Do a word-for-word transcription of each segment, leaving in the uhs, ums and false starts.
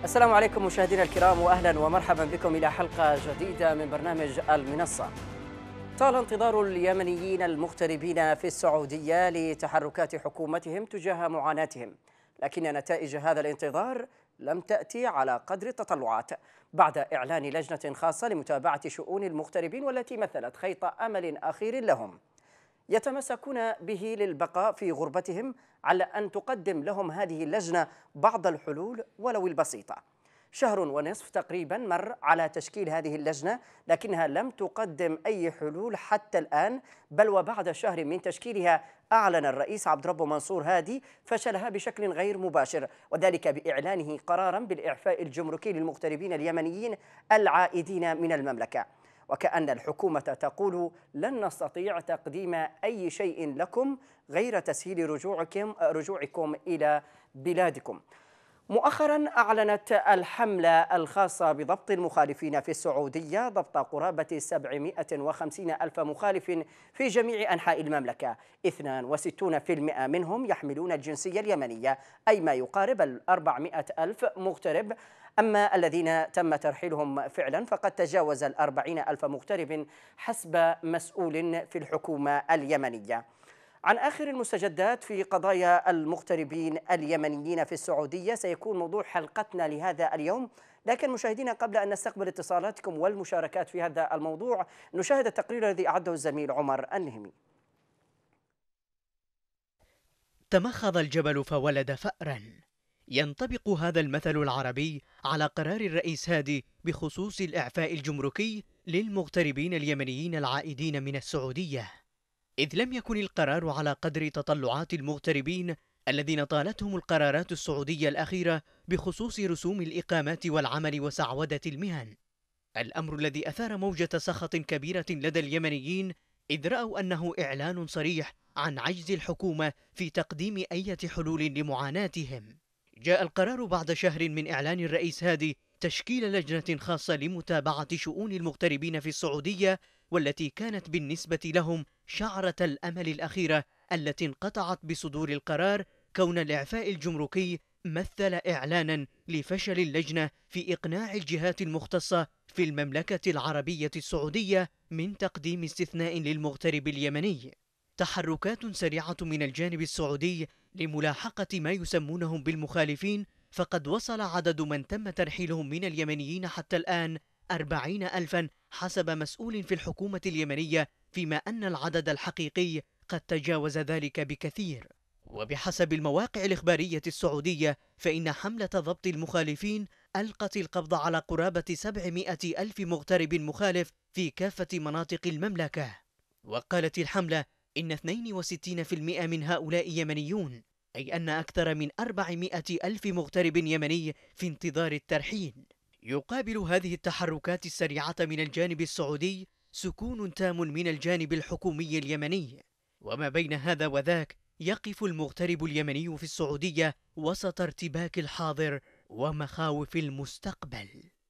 السلام عليكم مشاهدينا الكرام، وأهلا ومرحبا بكم إلى حلقة جديدة من برنامج المنصة. طال انتظار اليمنيين المغتربين في السعودية لتحركات حكومتهم تجاه معاناتهم، لكن نتائج هذا الانتظار لم تأتي على قدر التطلعات بعد إعلان لجنة خاصة لمتابعة شؤون المغتربين، والتي مثلت خيط أمل أخير لهم يتمسكون به للبقاء في غربتهم، على أن تقدم لهم هذه اللجنة بعض الحلول ولو البسيطة. شهر ونصف تقريبا مر على تشكيل هذه اللجنة، لكنها لم تقدم أي حلول حتى الآن، بل وبعد شهر من تشكيلها أعلن الرئيس عبد ربه منصور هادي فشلها بشكل غير مباشر، وذلك بإعلانه قرارا بالإعفاء الجمركي للمغتربين اليمنيين العائدين من المملكة، وكأن الحكومة تقول لن نستطيع تقديم أي شيء لكم غير تسهيل رجوعكم رجوعكم إلى بلادكم. مؤخرا أعلنت الحملة الخاصة بضبط المخالفين في السعودية ضبط قرابة سبعمائة وخمسين ألف مخالف في جميع أنحاء المملكة، اثنين وستين بالمئة منهم يحملون الجنسية اليمنية، أي ما يقارب أربعمائة ألف مغترب. أما الذين تم ترحيلهم فعلا فقد تجاوز الأربعين ألف مغترب حسب مسؤول في الحكومة اليمنية. عن آخر المستجدات في قضايا المغتربين اليمنيين في السعودية سيكون موضوع حلقتنا لهذا اليوم، لكن مشاهدينا قبل أن نستقبل اتصالاتكم والمشاركات في هذا الموضوع نشاهد التقرير الذي أعده الزميل عمر النهمي. تمخض الجبل فولد فأرا. ينطبق هذا المثل العربي على قرار الرئيس هادي بخصوص الإعفاء الجمركي للمغتربين اليمنيين العائدين من السعودية، إذ لم يكن القرار على قدر تطلعات المغتربين الذين طالتهم القرارات السعودية الأخيرة بخصوص رسوم الإقامات والعمل وسعودة المهن، الأمر الذي أثار موجة سخط كبيرة لدى اليمنيين، إذ رأوا أنه إعلان صريح عن عجز الحكومة في تقديم أي حلول لمعاناتهم. جاء القرار بعد شهر من إعلان الرئيس هادي تشكيل لجنة خاصة لمتابعة شؤون المغتربين في السعودية، والتي كانت بالنسبة لهم شعرة الأمل الأخيرة التي انقطعت بصدور القرار، كون الإعفاء الجمركي مثل إعلانا لفشل اللجنة في إقناع الجهات المختصة في المملكة العربية السعودية من تقديم استثناء للمغترب اليمني. تحركات سريعة من الجانب السعودي لملاحقة ما يسمونهم بالمخالفين، فقد وصل عدد من تم ترحيلهم من اليمنيين حتى الآن أربعين ألفا حسب مسؤول في الحكومة اليمنية، فيما أن العدد الحقيقي قد تجاوز ذلك بكثير. وبحسب المواقع الإخبارية السعودية فإن حملة ضبط المخالفين ألقت القبض على قرابة سبعمائة ألف مغترب مخالف في كافة مناطق المملكة. وقالت الحملة إن اثنين وستين بالمئة من هؤلاء يمنيون، أي أن أكثر من أربعمائة ألف مغترب يمني في انتظار الترحيل. يقابل هذه التحركات السريعة من الجانب السعودي سكون تام من الجانب الحكومي اليمني، وما بين هذا وذاك يقف المغترب اليمني في السعودية وسط ارتباك الحاضر ومخاوف المستقبل.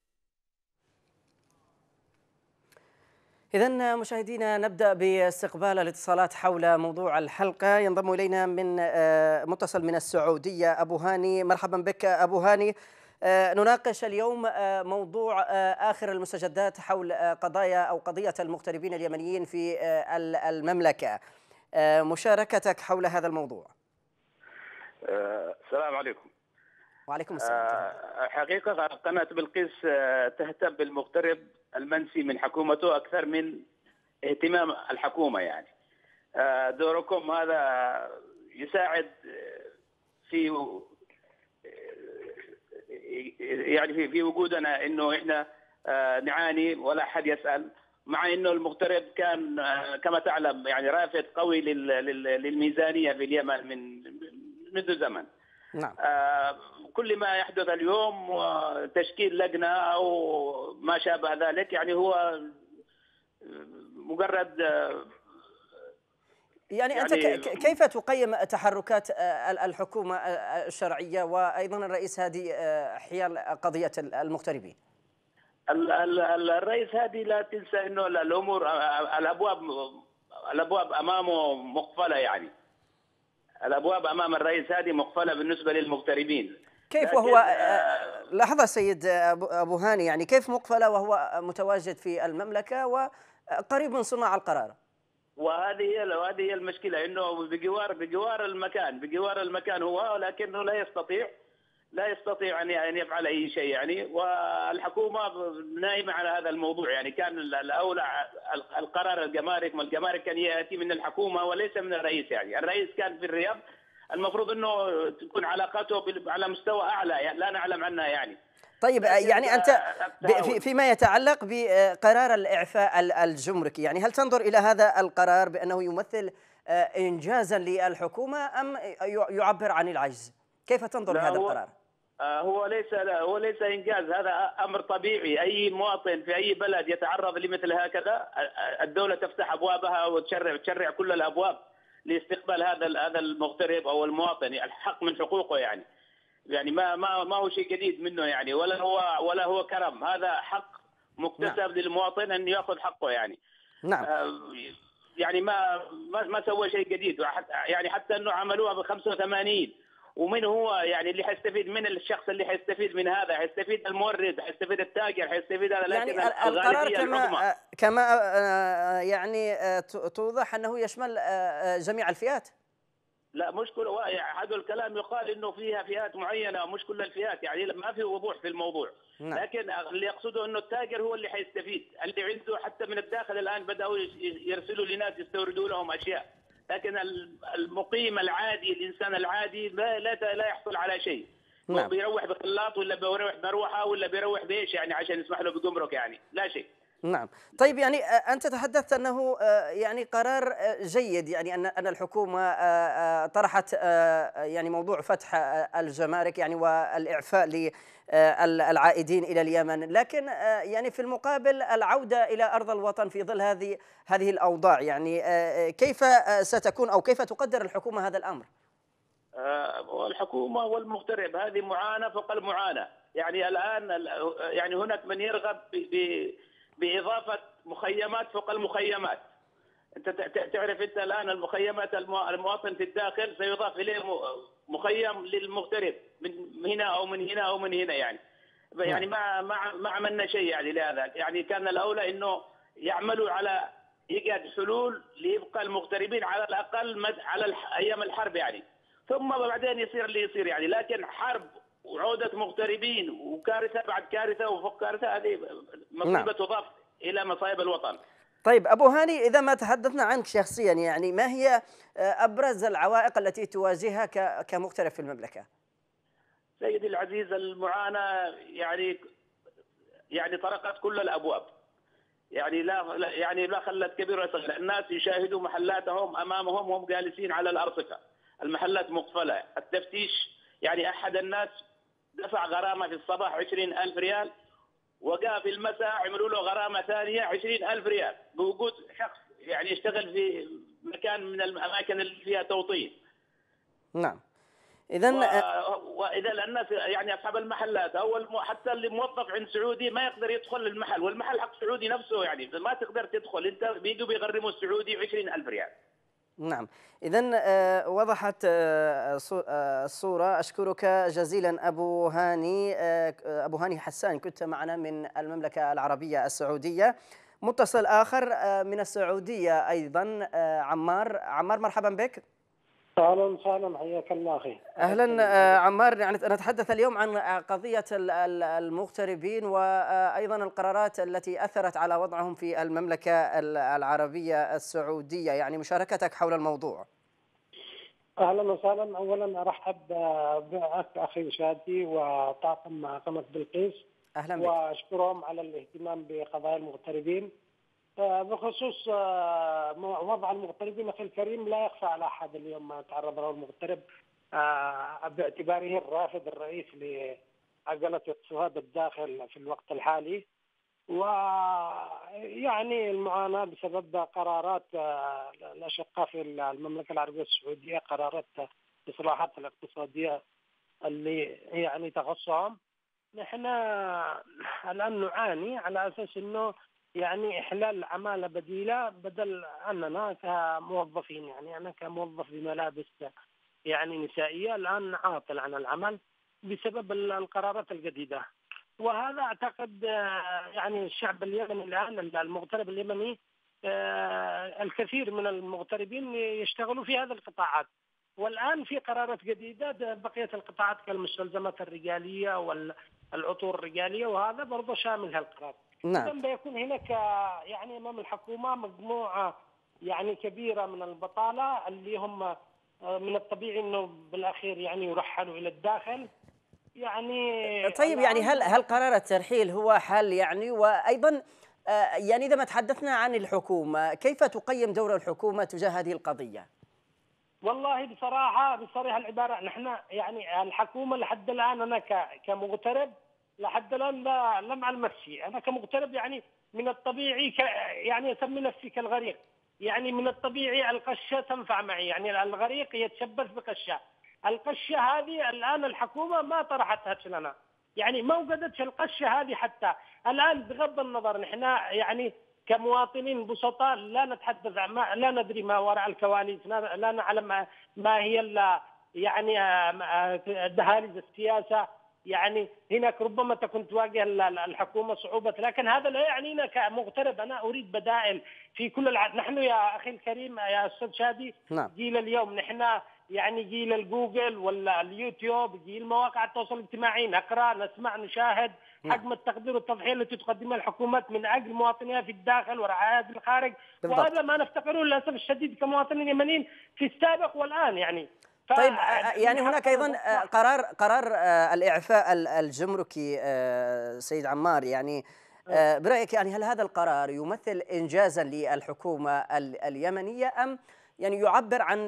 إذن مشاهدينا نبدأ باستقبال الاتصالات حول موضوع الحلقة. ينضم إلينا من متصل من السعودية أبو هاني. مرحبا بك أبو هاني. نناقش اليوم موضوع آخر المستجدات حول قضايا أو قضية المغتربين اليمنيين في المملكة. مشاركتك حول هذا الموضوع. السلام عليكم. وعليكم السلام. حقيقة قناة بلقيس تهتم بالمغترب المنسي من حكومته أكثر من اهتمام الحكومة، يعني دوركم هذا يساعد في يعني في في وجودنا انه احنا نعاني ولا حد يسأل، مع انه المغترب كان كما تعلم يعني رافد قوي للميزانية في اليمن من منذ زمن. نعم. كل ما يحدث اليوم تشكيل لجنة أو ما شابه ذلك يعني هو مجرد يعني, يعني أنت كيف تقيم تحركات الحكومة الشرعية وأيضا الرئيس هادي حيال قضية المغتربين؟ الرئيس هادي لا تنسى أنه الأمور الأبواب الأبواب أمامه مقفلة، يعني الأبواب أمام الرئيس هادي مقفلة بالنسبة للمغتربين. كيف وهو لحظة سيد أبو أبو هاني، يعني كيف مقفلة وهو متواجد في المملكة وقريب من صناع القرار؟ وهذه هي وهذه هي المشكله، انه بجوار بجوار المكان بجوار المكان هو، لكنه لا يستطيع لا يستطيع ان ان يفعل اي شيء يعني. والحكومه نائمه على هذا الموضوع يعني. كان الاولى القرار الجمارك، ما الجمارك كان ياتي من الحكومه وليس من الرئيس يعني. الرئيس كان في الرياض، المفروض انه تكون علاقاته على مستوى اعلى يعني، لا نعلم عنها يعني. طيب يعني أنت في فيما يتعلق بقرار الإعفاء الجمركي، يعني هل تنظر إلى هذا القرار بأنه يمثل إنجازا للحكومة أم يعبر عن العجز؟ كيف تنظر لهذا القرار؟ هو ليس هو ليس إنجاز، هذا أمر طبيعي. أي مواطن في أي بلد يتعرض لمثل هكذا الدولة تفتح أبوابها وتشرع تشرع كل الأبواب لاستقبال هذا هذا المغترب أو المواطن، الحق من حقوقه يعني. يعني ما ما ما هو شيء جديد منه يعني، ولا هو ولا هو كرم، هذا حق مكتسب نعم. للمواطن أن يأخذ حقه يعني. نعم. آه يعني ما ما ما سوى شيء جديد يعني. حتى انه عملوها ب خمسة وثمانين، ومن هو يعني اللي حيستفيد من الشخص اللي حيستفيد من هذا؟ حيستفيد المورد، حيستفيد التاجر، حيستفيد هذا. لكن يعني القرار كما كما يعني توضح انه يشمل جميع الفئات. لا مش كل، هذا الكلام يقال انه فيها فئات معينه، مش كل الفئات يعني، ما في وضوح في الموضوع. نعم. لكن اللي يقصده انه التاجر هو اللي حيستفيد، اللي عنده حتى من الداخل الان بداوا يرسلوا لناس يستوردوا لهم اشياء، لكن المقيم العادي الانسان العادي لا لا, لا يحصل على شيء. نعم. بيروح بخلاط ولا بيروح بمروحه ولا بيروح بايش يعني عشان يسمح له بجمرك يعني، لا شيء. نعم. طيب يعني أنت تحدثت أنه يعني قرار جيد، يعني أن أن الحكومة طرحت يعني موضوع فتح الجمارك يعني والإعفاء للعائدين إلى اليمن، لكن يعني في المقابل العودة إلى أرض الوطن في ظل هذه هذه الأوضاع، يعني كيف ستكون أو كيف تقدر الحكومة هذا الأمر؟ الحكومة والمغترب هذه معاناة فوق المعاناة يعني. الآن يعني هناك من يرغب ب بإضافة مخيمات فوق المخيمات. أنت تعرف أنت الآن المخيمات المواطن في الداخل سيضاف إليه مخيم للمغترب من هنا أو من هنا أو من هنا يعني. يعني ما ما ما عملنا شيء يعني لهذا يعني. كان الأولى إنه يعملوا على إيجاد حلول ليبقى المغتربين على الأقل مد على أيام الحرب يعني، ثم بعدين يصير اللي يصير يعني. لكن حرب وعودة مغتربين وكارثة بعد كارثة وفوق كارثة، هذه مصيبة نعم. تضاف إلى مصائب الوطن. طيب أبو هاني، إذا ما تحدثنا عنك شخصيا، يعني ما هي أبرز العوائق التي تواجهها كمغترب في المملكة؟ سيدي العزيز، المعاناة يعني يعني طرقت كل الأبواب يعني. لا يعني لا خلت كبير ولا صغير. الناس يشاهدوا محلاتهم أمامهم وهم جالسين على الأرصفة، المحلات مقفلة. التفتيش يعني أحد الناس دفع غرامة في الصباح عشرين ألف ريال، وجاء في المساء عملوا له غرامة ثانية عشرين ألف ريال بوجود شخص يعني يشتغل في مكان من الأماكن اللي فيها توطين. نعم. إذا و... وإذا الناس يعني أصحاب المحلات أو الم... حتى اللي موظف عند سعودي ما يقدر يدخل المحل، والمحل حق سعودي نفسه يعني، ما تقدر تدخل أنت، بيجوا بيغرموا السعودي عشرين ألف ريال. نعم. إذن وضحت الصورة. أشكرك جزيلا أبو هاني. أبو هاني حسان، كنت معنا من المملكة العربية السعودية. متصل آخر من السعودية أيضا، عمار. عمار مرحبا بك. اهلا وسهلا، حياك الله اخي. اهلا عمار. يعني نتحدث اليوم عن قضيه المغتربين وايضا القرارات التي اثرت على وضعهم في المملكه العربيه السعوديه، يعني مشاركتك حول الموضوع. اهلا وسهلا. اولا ارحب بك اخي شادي وطاقم قناه بلقيس. اهلا بك. واشكرهم على الاهتمام بقضايا المغتربين. بخصوص وضع المغتربين اخي الكريم، لا يخفى على احد اليوم ما تعرض له المغترب باعتباره الرافد الرئيسي لعجله اقتصاد الداخل في الوقت الحالي، ويعني المعاناه بسبب قرارات الاشقاء في المملكه العربيه السعوديه، قرارات الاصلاحات الاقتصاديه اللي يعني تخصهم. نحن الان نعاني على اساس انه يعني إحلال عمالة بديلة بدل أننا كموظفين، يعني أنا كموظف بملابس يعني نسائية الآن عاطل عن العمل. بسبب القرارات الجديدة. وهذا أعتقد يعني الشعب اليمني الآن المغترب اليمني الكثير من المغتربين يشتغلوا في هذه القطاعات، والآن في قرارات جديدة بقية القطاعات كالمستلزمات الرجالية والعطور الرجالية، وهذا برضه شامل هالقرار. نعم. إذن بيكون هناك يعني أمام الحكومة مجموعة يعني كبيرة من البطالة اللي هم من الطبيعي أنه بالأخير يعني يرحلوا إلى الداخل. يعني طيب يعني هل هل قرار الترحيل هو حل يعني؟ وأيضا يعني إذا ما تحدثنا عن الحكومة، كيف تقيم دور الحكومة تجاه هذه القضية؟ والله بصراحة بصريح العبارة نحن يعني الحكومة لحد الآن أنا كمغترب لحد الآن لا لم ألمس شيء. أنا كمغترب يعني من الطبيعي ك يعني أسمي نفسي كالغريق، يعني من الطبيعي القشة تنفع معي، يعني الغريق يتشبث بقشة. القشة هذه الآن الحكومة ما طرحتها لنا، يعني ما وجدتش القشة هذه حتى الآن. بغض النظر نحن يعني كمواطنين بسطاء لا نتحدث ما لا ندري ما وراء الكواليس، لا نعلم ما هي يعني دهاليز السياسة. يعني هناك ربما تكون تواجه الحكومة صعوبة، لكن هذا لا يعنينا كمغترب. أنا أريد بدائل في كل العالم. نحن يا أخي الكريم يا أستاذ شادي نعم. جيل اليوم، نحن يعني جيل الجوجل ولا اليوتيوب، جيل مواقع التواصل الاجتماعي، نقرأ نسمع نشاهد حجم التقدير والتضحية التي تقدمها الحكومات من أجل مواطنيها في الداخل ورعاية في الخارج. بالضبط. وهذا ما نفتقره للأسف الشديد كمواطنين يمنيين في السابق والآن يعني. طيب يعني هناك أيضا قرار قرار الإعفاء الجمركي سيد عمار، يعني برأيك يعني هل هذا القرار يمثل إنجازا للحكومة اليمنية أم يعني يعبر عن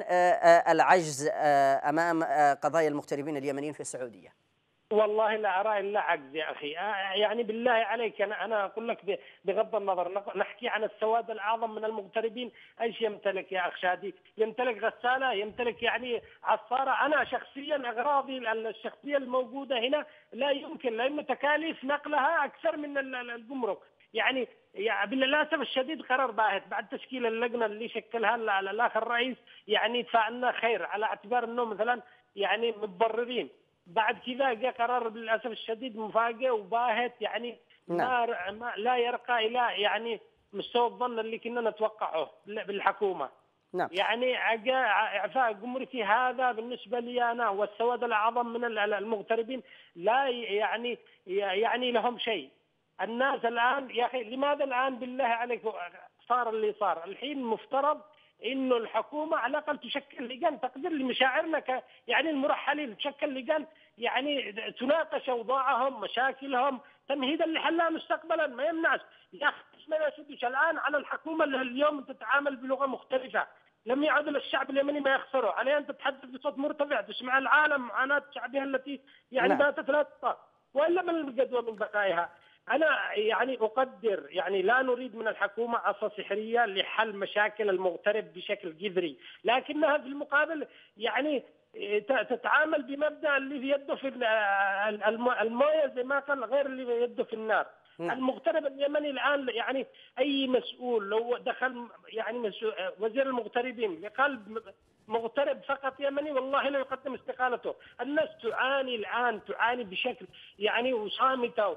العجز أمام قضايا المغتربين اليمنيين في السعودية؟ والله لا أرى إلا عجز يا أخي. يعني بالله عليك أنا أنا أقول لك بغض النظر نحكي عن السواد الأعظم من المغتربين، أيش يمتلك يا أخ شادي؟ يمتلك غسالة، يمتلك يعني عصارة. أنا شخصيا أغراضي الشخصية الموجودة هنا لا يمكن، لأن تكاليف نقلها أكثر من الجمرك. يعني يعني للأسف الشديد قرار باهت بعد تشكيل اللجنة اللي شكلها الأخ الرئيس، يعني دفعنا خير على اعتبار أنه مثلا يعني متضررين. بعد كذا جاء قرار للأسف الشديد مفاجئ وباهت، يعني ما, ما لا يرقى إلى يعني مستوى الظن اللي كنا نتوقعه بالحكومة. نعم. يعني جاء إعفاء جمركي هذا بالنسبة لي أنا والسواد الأعظم من المغتربين لا يعني يعني لهم شيء. الناس الآن يا أخي لماذا الآن بالله عليك صار اللي صار؟ الحين مفترض إنه الحكومة على الأقل تشكل لجان تقدر لمشاعرنا ك يعني المرحلين، تشكل لجان يعني تناقش أوضاعهم مشاكلهم تمهيدا لحلها مستقبلا. ما يمنعش يا أخي ما يشدش الآن على الحكومة اللي اليوم تتعامل بلغة مختلفة. لم يعد الشعب اليمني ما يخسره، عليه أن تتحدث بصوت مرتفع تسمع العالم معاناة شعبها التي يعني باتت لا تطاق وإلا من الجدوى من بقائها. أنا يعني أقدر يعني لا نريد من الحكومة عصا سحرية لحل مشاكل المغترب بشكل جذري، لكنها في المقابل يعني تتعامل بمبدأ اللي في يده في المويه زي ما قال غير اللي في يده في النار. المغترب اليمني الآن يعني أي مسؤول لو دخل يعني وزير المغتربين لقلب مغترب فقط يمني والله لا يقدم استقالته. الناس تعاني الآن تعاني بشكل يعني وصامتة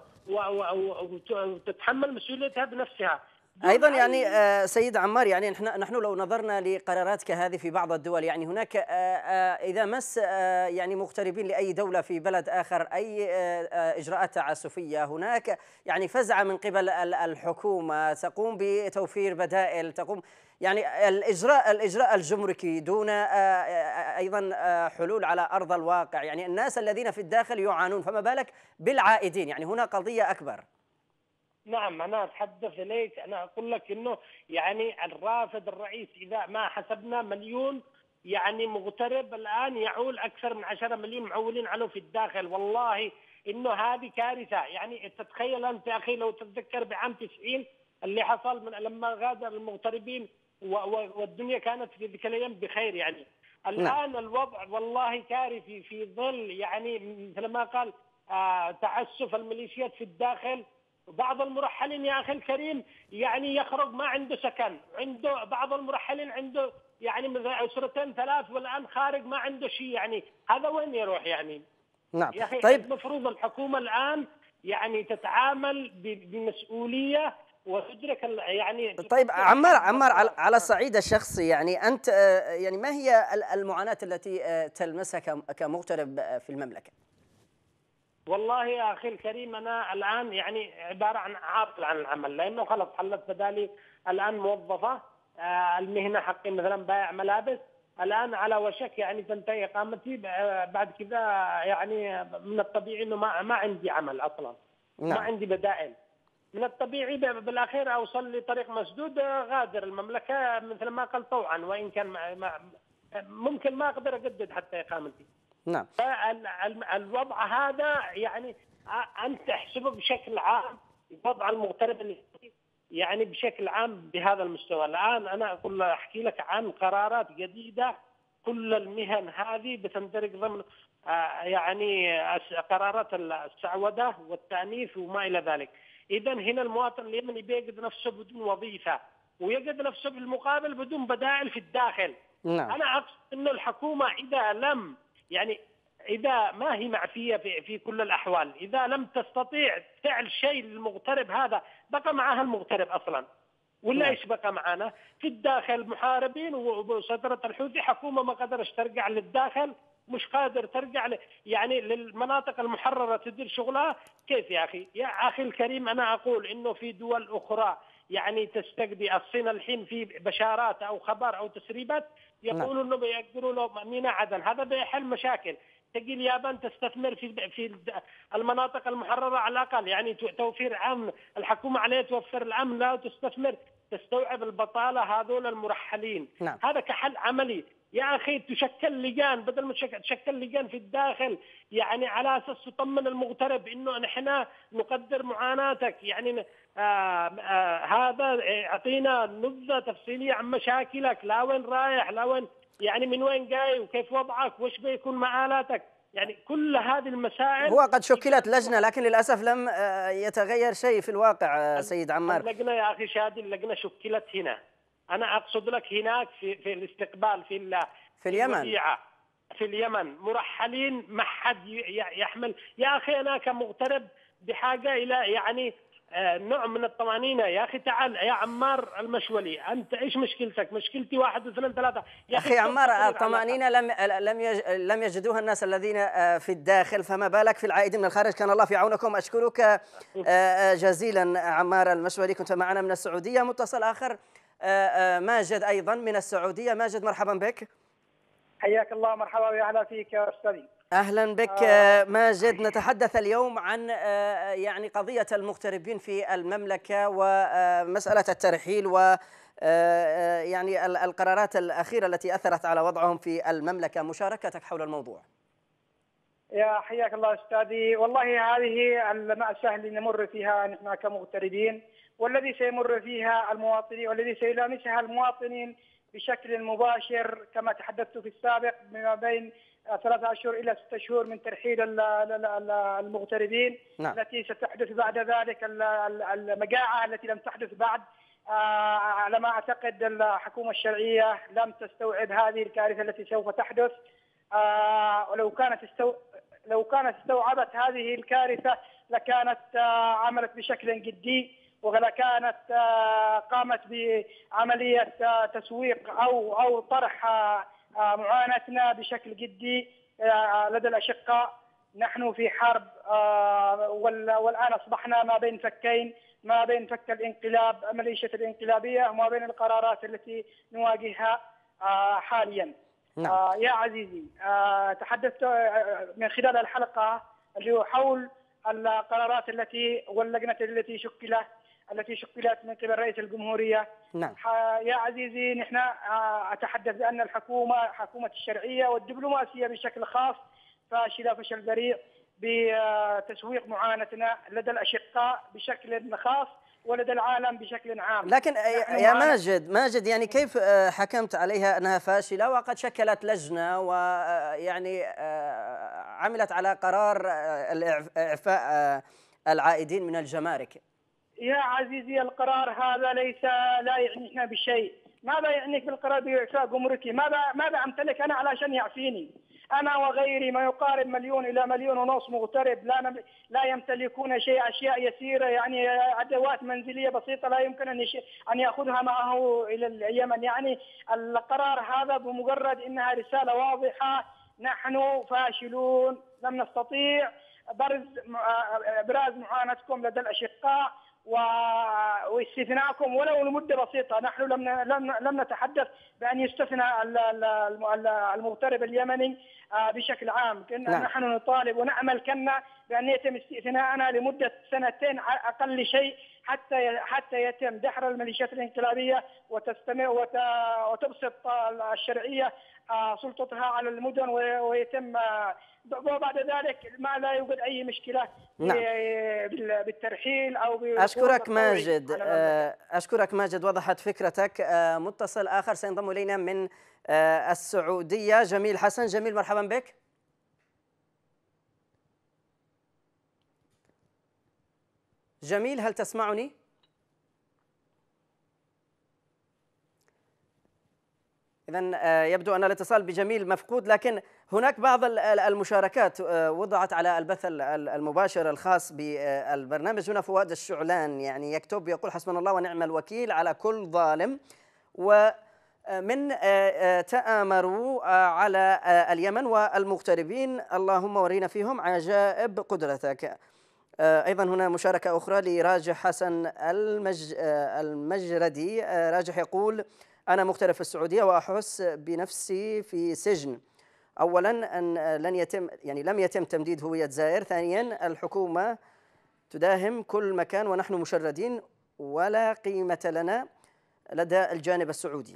وتتحمل مسؤوليتها بنفسها. أيضا يعني سيد عمار يعني نحن نحن لو نظرنا لقرارات كهذه في بعض الدول، يعني هناك إذا مس يعني مغتربين لأي دولة في بلد آخر أي إجراءات تعسفية، هناك يعني فزعة من قبل الحكومة تقوم بتوفير بدائل، تقوم يعني الإجراء الإجراء الجمركي دون أيضا حلول على أرض الواقع. يعني الناس الذين في الداخل يعانون، فما بالك بالعائدين؟ يعني هنا قضية أكبر. نعم أنا أتحدث إليك، أنا أقول لك إنه يعني الرافد الرئيس إذا ما حسبنا مليون يعني مغترب الآن يعول أكثر من عشرة مليون معولين عنه في الداخل. والله إنه هذه كارثة. يعني تتخيل أنت يا أخي لو تتذكر بعام تسعين اللي حصل من لما غادر المغتربين والدنيا كانت في ذيك الأيام بخير. يعني الآن الوضع والله كارثي في ظل يعني مثل ما قال آه تعسف الميليشيات في الداخل. بعض المرحلين يا أخي الكريم يعني يخرج ما عنده سكن، عنده بعض المرحلين عنده يعني أسرتين ثلاث والآن خارج ما عنده شيء. يعني هذا وين يروح؟ يعني نعم. يا أخي طيب المفروض الحكومة الآن يعني تتعامل بمسؤولية وتدرك يعني. طيب عمار عمار على على الصعيد الشخصي، يعني أنت يعني ما هي المعاناة التي تلمسها كمغترب في المملكة؟ والله يا أخي الكريم أنا الآن يعني عبارة عن عاطل عن العمل، لأنه خلص حلت بدالي الآن موظفة المهنة حقي مثلا بائع ملابس، الآن على وشك يعني تنتهي إقامتي، بعد كذا يعني من الطبيعي إنه ما ما عندي عمل أصلا. نعم. ما عندي بدائل. من الطبيعي بالأخير أوصل لطريق مسدود غادر المملكة مثل ما قال طوعا، وإن كان ما ممكن ما أقدر أجدد حتى إقامتي. نعم. الوضع هذا يعني أنت تحسبه بشكل عام وضع المغترب يعني بشكل عام بهذا المستوى. الآن أنا أقول أحكي لك عن قرارات جديدة، كل المهن هذه بتندرج ضمن يعني قرارات السعودة والتأنيث وما إلى ذلك. إذا هنا المواطن اليمني بيجد نفسه بدون وظيفة ويجد نفسه بالمقابل بدون بدائل في الداخل. نعم. أنا أقصد إنه الحكومة إذا لم يعني إذا ما هي معفية في, في كل الأحوال، إذا لم تستطيع فعل شيء للمغترب هذا، بقى معها المغترب أصلا ولا إيش بقى معنا في الداخل محاربين وسيطرة الحوثي، حكومة ما قدرش ترجع للداخل، مش قادر ترجع ل... يعني للمناطق المحررة تدير شغلها. كيف يا أخي يا أخي الكريم؟ أنا أقول إنه في دول أخرى يعني تستقضي الصين الحين في بشارات أو خبر أو تسريبات يقولوا إنه بيقدروا له ميناء عدن، هذا بيحل مشاكل. تجي اليابان تستثمر في في المناطق المحررة على الأقل، يعني توفير أمن، الحكومة عليها توفر الأمن لا وتستثمر تستوعب البطالة هذول المرحلين. نعم. هذا كحل عملي يا أخي. تشكل لجان بدل ما تشكل لجان في الداخل يعني على أساس تطمن المغترب إنه نحن نقدر معاناتك، يعني آه آه هذا أعطينا نبذة تفصيلية عن مشاكلك، لا وين رايح لا وين يعني من وين جاي وكيف وضعك وش بيكون مآلاتك، يعني كل هذه المسائل. هو قد شكلت لجنة لكن للأسف لم يتغير شيء في الواقع سيد عمار. اللجنة يا أخي شادي اللجنة شكلت هنا، أنا أقصد لك هناك في, في الاستقبال في الله في اليمن في اليمن مرحلين ما حد يحمل. يا أخي أنا كمغترب بحاجة إلى يعني نوع من الطمأنينة. يا أخي تعال يا عمار المشولي، أنت إيش مشكلتك؟ مشكلتي واحد اثنين ثلاثة. يا أخي عمار الطمأنينة لم لم لم يجدوها الناس الذين في الداخل، فما بالك في العائدين من الخارج. كان الله في عونكم. أشكرك جزيلا عمار المشولي، كنت معنا من السعودية. متصل آخر ماجد أيضا من السعودية. ماجد مرحبا بك. حياك الله. مرحبا وأهلا فيك يا أستاذي. أهلا بك ماجد. نتحدث اليوم عن يعني قضية المغتربين في المملكة ومسألة الترحيل و يعني القرارات الأخيرة التي أثرت على وضعهم في المملكة. مشاركتك حول الموضوع. يا حياك الله أستاذي. والله هذه المأساة اللي نمر فيها نحن كمغتربين، والذي سيمر فيها المواطنين والذي سيلامسها المواطنين بشكل مباشر كما تحدثت في السابق، ما بين ثلاثة أشهر إلى ستة شهور من ترحيل المغتربين. نعم. التي ستحدث بعد ذلك المجاعة التي لم تحدث بعد. على ما أعتقد الحكومة الشرعية لم تستوعب هذه الكارثة التي سوف تحدث. ولو كانت استو... لو كانت استوعبت هذه الكارثة لكانت عملت بشكل جدي، ولكانت قامت بعملية تسويق أو أو طرح معاناتنا بشكل جدي لدى الأشقاء. نحن في حرب، والآن أصبحنا ما بين فكين، ما بين فك الانقلاب ميليشيا الانقلابية وما بين القرارات التي نواجهها حاليا. نعم. يا عزيزي، تحدثت من خلال الحلقة اللي هو حول القرارات التي واللجنة التي شكلت التي شكلت من قبل رئيس الجمهورية. نعم. يا عزيزي، نحن أتحدث بأن الحكومة حكومة الشرعية والدبلوماسية بشكل خاص فاشلة فشل ذريع بتسويق معاناتنا لدى الأشقاء بشكل خاص ولدى العالم بشكل عام. لكن يا ماجد ماجد يعني كيف حكمت عليها أنها فاشلة وقد شكلت لجنة ويعني عملت على قرار إعفاء العائدين من الجمارك؟ يا عزيزي، القرار هذا ليس لا يعنينا بشيء. ماذا يعنيك بالقرار بإعفاء جمركي؟ ماذا ماذا أمتلك أنا علشان يعفيني؟ أنا وغيري ما يقارب مليون إلى مليون ونصف مغترب لا نم... لا يمتلكون شيء، أشياء يسيرة يعني أدوات منزلية بسيطة لا يمكن أن يش... أن يأخذها معه إلى اليمن. يعني القرار هذا بمجرد إنها رسالة واضحة، نحن فاشلون، لم نستطيع برز ابراز معاناتكم لدى الاشقاء واستثناءكم ولو لمده بسيطه. نحن لم لم لم نتحدث بان يستثنى المغترب اليمني بشكل عام، كنا نعم. نحن نطالب ونامل كنا بان يتم استثناءنا لمده سنتين اقل شيء حتى حتى يتم دحر الميليشيات الانقلابيه وتستمر وتبسط الشرعيه سلطتها على المدن ويتم وبعد ذلك ما لا يوجد أي مشكلة نعم. بالترحيل أو أشكرك ماجد. أشكرك ماجد، وضحت فكرتك. متصل آخر سينضم إلينا من السعودية، جميل حسن. جميل مرحبا بك. جميل هل تسمعني؟ إذن يبدو أن الاتصال بجميل مفقود، لكن هناك بعض المشاركات وضعت على البث المباشر الخاص بالبرنامج. هنا فؤاد الشعلان يعني يكتب يقول: حسبنا الله ونعم الوكيل على كل ظالم، ومن تآمروا على اليمن والمغتربين اللهم ورينا فيهم عجائب قدرتك. أيضا هنا مشاركة أخرى لراجح حسن المج... المجردي. راجح يقول: أنا مغترب في السعودية وأحس بنفسي في سجن. أولا أن لن يتم يعني لم يتم تمديد هوية زائر. ثانيا الحكومة تداهم كل مكان ونحن مشردين ولا قيمة لنا لدى الجانب السعودي.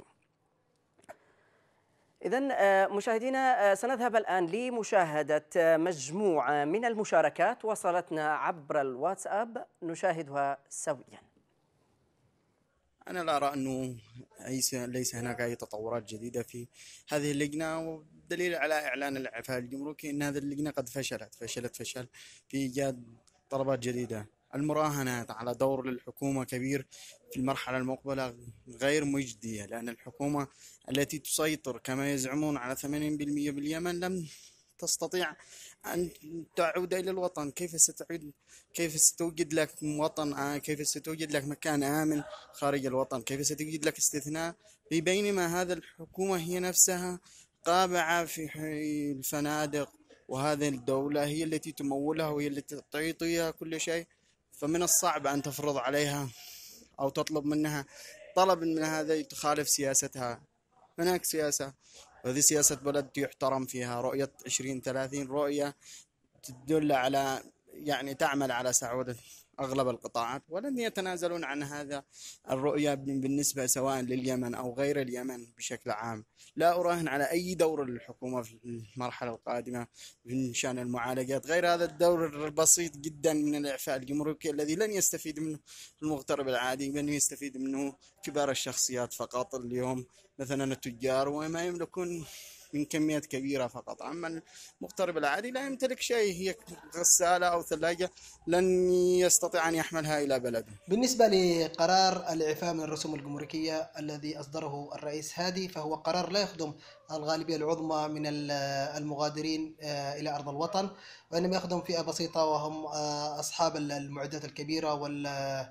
إذن مشاهدينا سنذهب الآن لمشاهدة مجموعة من المشاركات وصلتنا عبر الواتساب نشاهدها سويا. أنا لا أرى أنه ليس هناك أي تطورات جديدة في هذه اللجنة، والدليل على إعلان الإعفاء الجمركي أن هذه اللجنة قد فشلت فشلت فشل في إيجاد طلبات جديدة. المراهنات على دور للحكومة كبير في المرحلة المقبلة غير مجدية، لأن الحكومة التي تسيطر كما يزعمون على ثمانين بالمئة باليمن لم تستطيع أن تعود إلى الوطن. كيف ستعود؟ كيف ستوجد لك وطن؟ كيف ستوجد لك مكان آمن خارج الوطن؟ كيف ستوجد لك استثناء؟ بينما هذا الحكومة هي نفسها قابعة في الفنادق، وهذه الدولة هي التي تمولها وهي التي تعطيها كل شيء، فمن الصعب أن تفرض عليها أو تطلب منها طلب من هذا تخالف سياستها. هناك سياسة، وهذه سياسة بلد يحترم فيها رؤية عشرين ثلاثين، رؤية تدل على يعني تعمل على سعودة أغلب القطاعات، ولن يتنازلون عن هذا الرؤية بالنسبة سواء لليمن أو غير اليمن بشكل عام. لا أراهن على أي دور للحكومة في المرحلة القادمة من شأن المعالجات غير هذا الدور البسيط جدا من الإعفاء الجمركي الذي لن يستفيد منه المغترب العادي، بل يستفيد منه كبار الشخصيات فقط اليوم مثلا التجار وما يملكون من كميات كبيرة فقط. أما المغترب العادي لا يمتلك شيء، هي غسالة أو ثلاجة لن يستطيع أن يحملها إلى بلده. بالنسبة لقرار الإعفاء من الرسوم الجمركية الذي أصدره الرئيس هادي، فهو قرار لا يخدم الغالبية العظمى من المغادرين إلى أرض الوطن، وإنما يخدم فئة بسيطة وهم أصحاب المعدات الكبيرة وال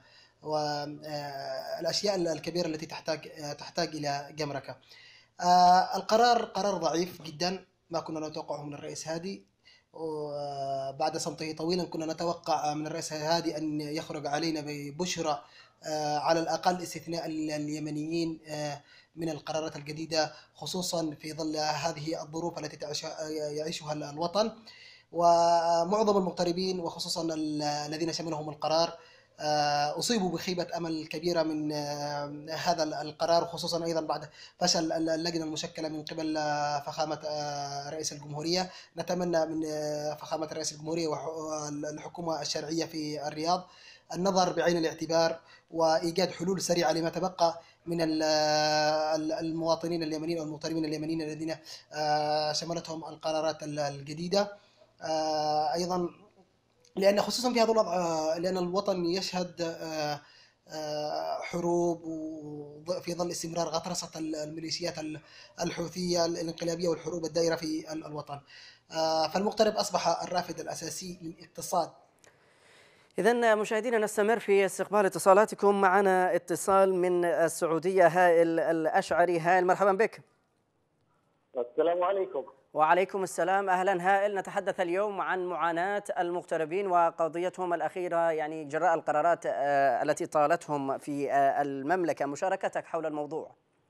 والأشياء الكبيرة التي تحتاج تحتاج إلى جمركة. آه القرار قرار ضعيف جدا، ما كنا نتوقعه من الرئيس هادي، وبعد صمته طويلا كنا نتوقع من الرئيس هادي أن يخرج علينا ببشرى آه على الأقل استثناء اليمنيين آه من القرارات الجديدة، خصوصا في ظل هذه الظروف التي يعيشها الوطن. ومعظم المغتربين وخصوصا الذين شملهم القرار أصيبوا بخيبة أمل كبيرة من هذا القرار، خصوصا أيضا بعد فشل اللجنة المشكلة من قبل فخامة رئيس الجمهورية. نتمنى من فخامة رئيس الجمهورية والحكومة الشرعية في الرياض النظر بعين الاعتبار وإيجاد حلول سريعة لما تبقى من المواطنين اليمنيين أو المغتربين اليمنيين الذين شملتهم القرارات الجديدة. أيضا لأن خصوصا في هذا الوضع، لأن الوطن يشهد حروب وفي ظل استمرار غطرسة الميليشيات الحوثية الانقلابية والحروب الدائرة في الوطن. فالمغترب أصبح الرافد الأساسي للاقتصاد. إذن مشاهدينا نستمر في استقبال اتصالاتكم. معنا اتصال من السعودية، هائل الأشعري. هائل مرحبا بك. السلام عليكم. وعليكم السلام، أهلا هائل. نتحدث اليوم عن معاناة المغتربين وقضيتهم الأخيرة يعني جراء القرارات التي طالتهم في المملكة. مشاركتك حول الموضوع.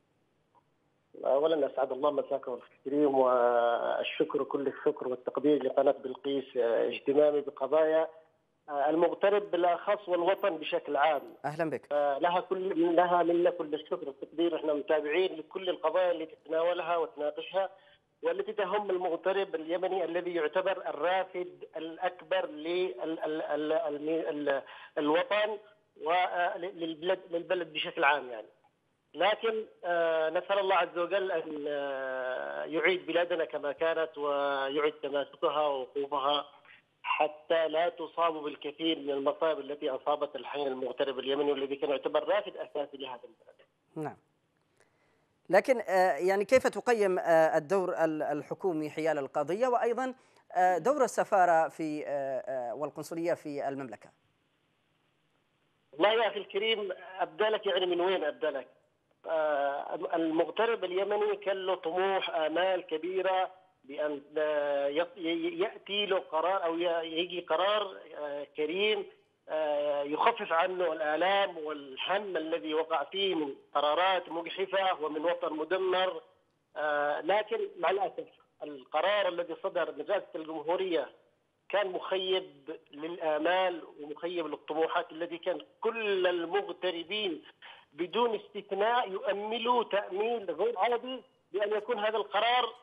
أولا أسعد الله مساكم الكريم، والشكر كل الشكر والتقدير لقناة بلقيس اهتمامي بقضايا المغترب بالأخص والوطن بشكل عام. أهلا بك. لها كل لها منا كل الشكر والتقدير. احنا متابعين لكل القضايا التي تتناولها وتناقشها والتي تهم المغترب اليمني الذي يعتبر الرافد الأكبر للوطن وللبلد للبلد بشكل عام يعني. لكن نسأل الله عز وجل أن يعيد بلادنا كما كانت ويعيد تماسكها ووقوفها حتى لا تصاب بالكثير من المصائب التي أصابت الحين المغترب اليمني والذي كان يعتبر رافد أساسي لهذا البلد. نعم. لكن يعني كيف تقيم الدور الحكومي حيال القضية وأيضا دور السفارة في والقنصلية في المملكة؟ والله يا أخي الكريم أبدأ لك يعني من وين أبدأ لك؟ المغترب اليمني كان له طموح آمال كبيرة بأن يأتي له قرار أو يجي قرار كريم يخفف عنه الآلام والهم الذي وقع فيه من قرارات مجحفة ومن وطن مدمر. لكن مع الأسف القرار الذي صدر من رئاسة الجمهورية كان مخيب للآمال ومخيب للطموحات التي كان كل المغتربين بدون استثناء يؤملوا تأميل غير عادي بأن يكون هذا القرار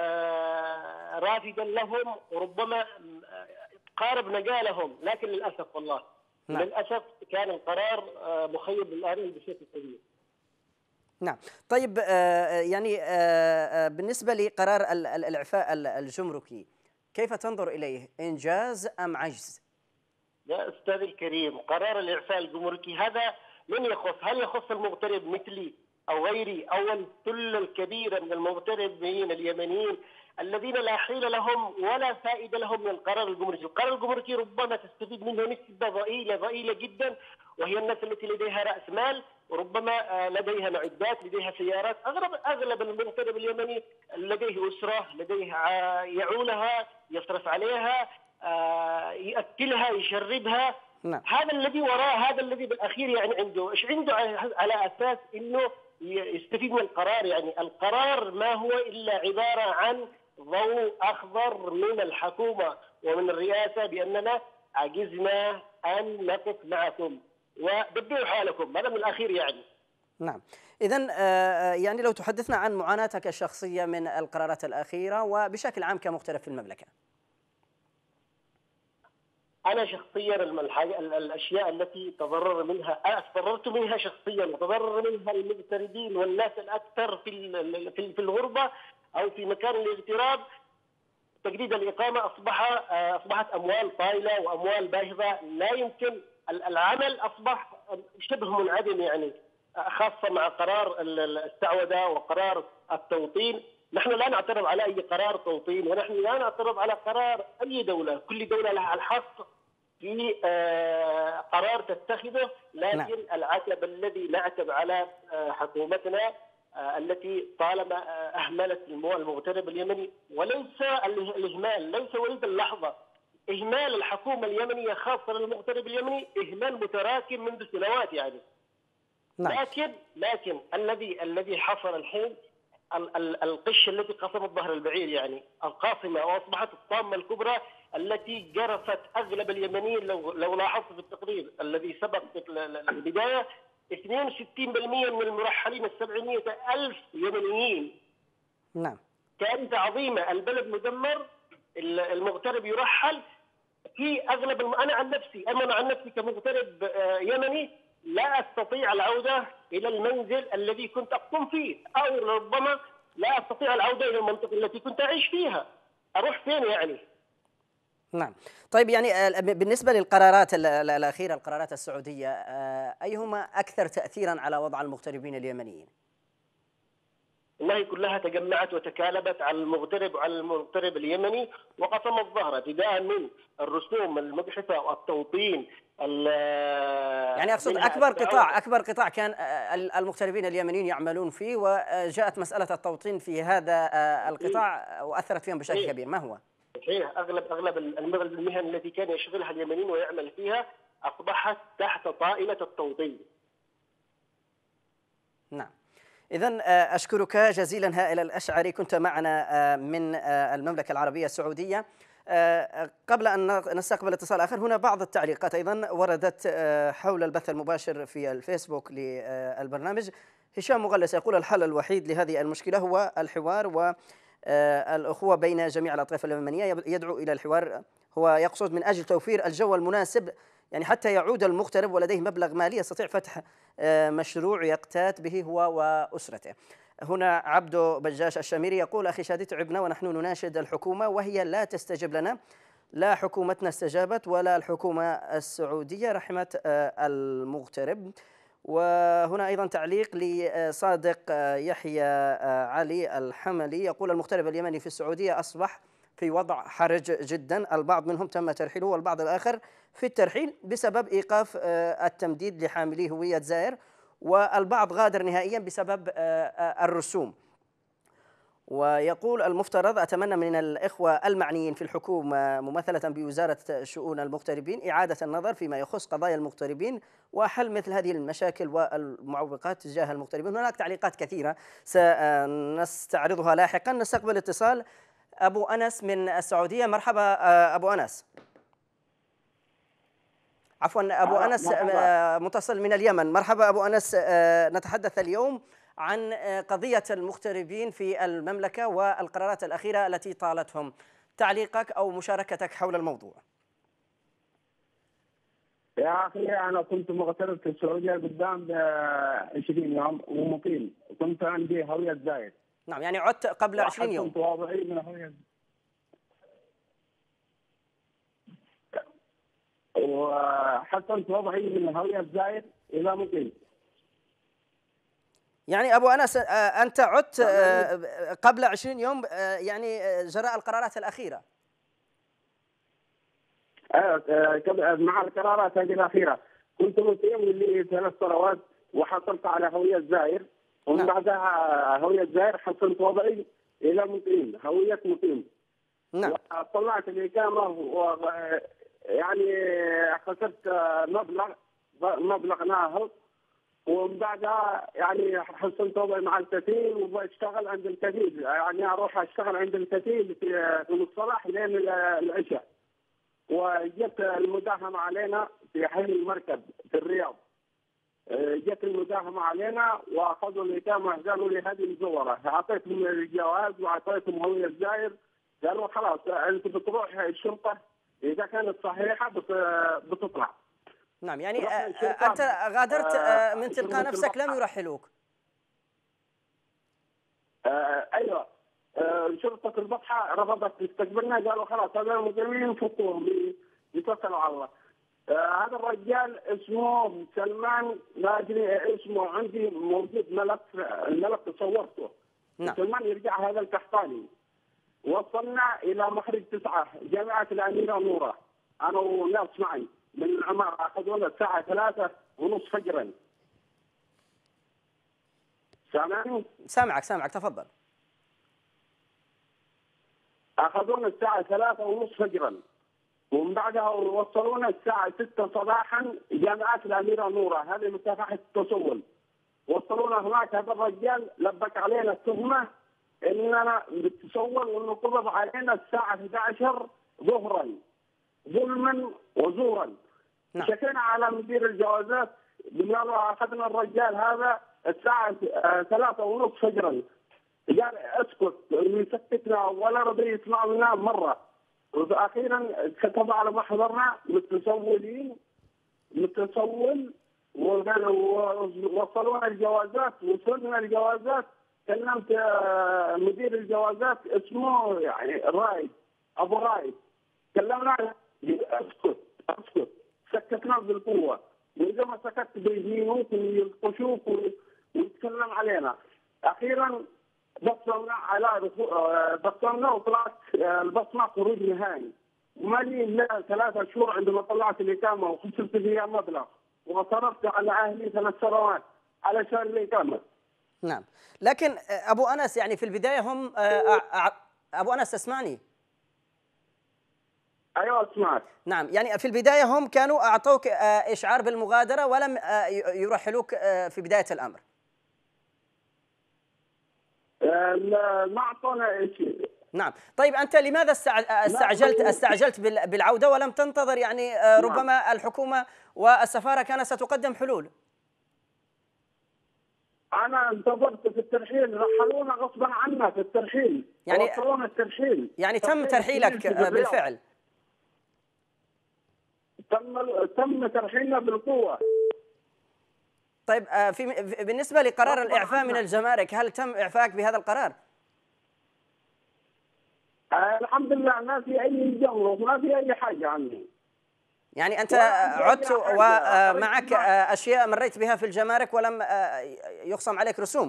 رافدا لهم وربما قارب نجالهم. لكن للأسف والله نعم. للأسف كان القرار مخيب للآمال بشكل كبير. نعم. طيب يعني بالنسبة لقرار الإعفاء الجمركي كيف تنظر إليه؟ إنجاز أم عجز؟ يا أستاذ الكريم، قرار الإعفاء الجمركي هذا من يخص؟ هل يخص المغترب مثلي أو غيري أو الثلة الكبيرة من المغتربين اليمنيين الذين لا حيل لهم ولا فائدة لهم من القرار الجمركي؟ القرار الجمركي ربما تستفيد منه نسبة ضئيلة ضئيلة جدا، وهي الناس التي لديها رأس مال وربما لديها معدات، لديها سيارات. أغلب أغلب المغترب اليمني لديه أسرة، لديه يعولها، يصرف عليها، يأكلها، يشربها. نعم. هذا الذي وراء، هذا الذي بالأخير يعني عنده إيش عنده على أساس إنه يستفيد من القرار. يعني القرار ما هو إلا عبارة عن ضوء أخضر من الحكومة ومن الرئاسة بأننا عجزنا أن نقف معكم وبدوا حالكم. هذا من الأخير يعني. نعم. إذن يعني لو تحدثنا عن معاناتك الشخصية من القرارات الأخيرة وبشكل عام كمغترب في المملكة. أنا شخصيا الأشياء التي تضرر منها تضررت منها شخصيا وتضرر منها المغتربين والناس الأكثر في في الغربة أو في مكان الاغتراب. تجديد الإقامة أصبح أصبحت أموال طائلة وأموال باهظة، لا يمكن العمل، أصبح شبه منعدم يعني، خاصة مع قرار السعودة وقرار التوطين. نحن لا نعترض على أي قرار توطين، ونحن لا نعترض على قرار أي دولة، كل دولة لها الحق في قرار تتخذه. لكن نعم. العتب الذي نعتب على حكومتنا التي طالما أهملت المغترب اليمني، وليس الإهمال، ليس وليد اللحظة، إهمال الحكومة اليمنية خاصة للمغترب اليمني إهمال متراكم منذ سنوات يعني. نعم. لكن لكن الذي الذي حصل الحين القش التي قصمت ظهر البعير يعني، القاصمة وأصبحت الطامة الكبرى التي جرفت أغلب اليمنيين. لو لو لاحظت في التقرير الذي سبق البداية اثنين وستين بالمئة من المرحلين السبعمائة ألف يمنيين. نعم. كارثة عظيمة، البلد مدمر، المغترب يرحل في أغلب الم... أنا عن نفسي أنا عن نفسي كمغترب يمني لا أستطيع العودة إلى المنزل الذي كنت أقوم فيه، أو ربما لا أستطيع العودة إلى المنطقة التي كنت أعيش فيها. أروح فين يعني؟ نعم. طيب يعني بالنسبة للقرارات الأخيرة، القرارات السعودية، أيهما أكثر تأثيرا على وضع المغتربين اليمنيين؟ والله كلها تجمعت وتكالبت على المغترب وعلى المغترب اليمني، وقسم الظهر ابتداء من الرسوم المجحفة والتوطين. يعني أقصد أكبر قطاع أكبر قطاع كان المغتربين اليمنيين يعملون فيه، وجاءت مسألة التوطين في هذا القطاع وأثرت فيهم بشكل كبير، ما هو؟ صحيح. أغلب أغلب المهن التي كان يشغلها اليمنيين ويعمل فيها أصبحت تحت طائلة التوطين. نعم. إذن أشكرك جزيلا هائل الأشعري، كنت معنا من المملكة العربية السعودية. قبل أن نستقبل اتصال آخر، هنا بعض التعليقات أيضا وردت حول البث المباشر في الفيسبوك للبرنامج. هشام مغلس يقول: الحل الوحيد لهذه المشكلة هو الحوار والأخوة بين جميع الأطراف اليمنية. يدعو إلى الحوار، هو يقصد من أجل توفير الجو المناسب، يعني حتى يعود المغترب ولديه مبلغ مالي يستطيع فتح مشروع يقتات به هو وأسرته. هنا عبدو بجاش الشميري يقول: أخي شادي تعبنا ونحن نناشد الحكومة وهي لا تستجب لنا، لا حكومتنا استجابت ولا الحكومة السعودية رحمت المغترب. وهنا أيضا تعليق لصادق يحيى علي الحملي يقول: المغترب اليمني في السعودية أصبح في وضع حرج جدا، البعض منهم تم ترحيله والبعض الآخر في الترحيل بسبب إيقاف التمديد لحاملي هوية زائر، والبعض غادر نهائيا بسبب الرسوم. ويقول: المفترض أتمنى من الإخوة المعنيين في الحكومة ممثلة بوزارة شؤون المغتربين إعادة النظر فيما يخص قضايا المغتربين وحل مثل هذه المشاكل والمعوقات تجاه المغتربين. هناك تعليقات كثيرة سنستعرضها لاحقا. نستقبل اتصال أبو أنس من السعودية. مرحبا أبو أنس. عفوا أبو أنس متصل من اليمن. مرحبا أبو أنس. نتحدث اليوم عن قضية المغتربين في المملكة والقرارات الأخيرة التي طالتهم. تعليقك أو مشاركتك حول الموضوع. يا أخي أنا كنت مغترب في السعودية قدام عشرين يوم ومقيم، كنت عندي هوية زايد. نعم، يعني عدت قبل عشرين يوم. كنت واضعي من هوية، وحسنت وضعي من هوية زايد إلى مقيم. يعني أبو أنس أنت عدت قبل عشرين يوم، يعني جراء القرارات الأخيرة. مع القرارات هذه الأخيرة كنت مقيم لي ثلاث سنوات وحصلت على هوية زائر، ومن بعدها هوية زائر حسنت وضعي إلى مقيم، هوية مقيم. نعم. طلعت الإقامة و يعني خسرت مبلغ مبلغ ناهض، ومن بعدها يعني حسنت وضعي مع الكفيل وبشتغل عند الكفيل، يعني اروح اشتغل عند الكفيل في في الصباح لين العشاء. وجت المداهمه علينا في حي المركب في الرياض، جت المداهمه علينا واخذوا الاقامه، قالوا لي هذه مزوره، اعطيتهم الجواز واعطيتهم هويه الزائر، قالوا خلاص انت بتروح الشرطه اذا كانت صحيحه بتطلع. نعم، يعني أنت غادرت من تلقاء نفسك، لم يرحلوك. آه أيوة. آه شرطة البطحة رفضت تستقبلنا، قالوا خلاص هذا المجرمين فكوهم يتوكلوا على الله. آه هذا الرجال اسمه سلمان، ما أدري اسمه، عندي موجود ملف، الملف صورته. نعم. سلمان يرجع هذا القحطاني. وصلنا إلى مخرج تسعة جامعة الأميرة نورة، أنا وناس معي من العمارة، أخذونا الساعة ثلاثة ونص فجرا. سامعني؟ سامعك سامعك تفضل. أخذونا الساعة ثلاثة ونص فجرا، ومن بعدها وصلونا الساعة ستة صباحا جامعة الأميرة نورة، هذه مكافحة التسول. وصلونا هناك، هذا الرجال لبك علينا التهمة إننا بتسول وإنه قبض علينا الساعة إحدى عشرة ظهرا ظلما وزورا. نعم. شكينا على مدير الجوازات، قلنا له اخذنا الرجال هذا الساعه ثلاثة ونص فجرا، قال اسكت يسكتنا ولا رضي يسمع لنا مره. واخيرا كتب على محضرنا متسولين متسول، ووصلونا الجوازات، وصلنا الجوازات، كلمت مدير الجوازات اسمه يعني رايد ابو رايد، تكلمنا عن اسكت اسكت سكتناه بالقوه، واذا ما سكت بيجينوك ويلطشوك ويتكلم علينا. اخيرا بصمنا على بصمنا وطلعت البصمه خروج نهائي، ومالي الا ثلاثة شهور عندما طلعت الاقامه وخسرت فيها مبلغ وصرفت على اهلي ثلاث سنوات علشان الاقامه. نعم، لكن ابو انس يعني في البدايه هم ابو انس تسمعني؟ ايوه اسمعك. نعم، يعني في البدايه هم كانوا اعطوك اشعار بالمغادره ولم يرحلوك في بدايه الامر. ما اعطونا شيء. نعم، طيب انت لماذا استعجلت استعجلت بالعوده ولم تنتظر يعني ربما الحكومه والسفاره كانت ستقدم حلول؟ انا انتظرت في الترحيل، رحلونا غصبا عنا في الترحيل، يعني وصلونا الترحيل. يعني تم ترحيلك بالفعل؟ تم تم ترحيلنا بالقوه. طيب في بالنسبه لقرار الاعفاء من الجمارك، هل تم اعفائك بهذا القرار؟ آه الحمد لله ما في اي جمرك، ما في اي حاجه عني. يعني انت عدت ومعك اشياء مريت بها في الجمارك ولم يخصم عليك رسوم؟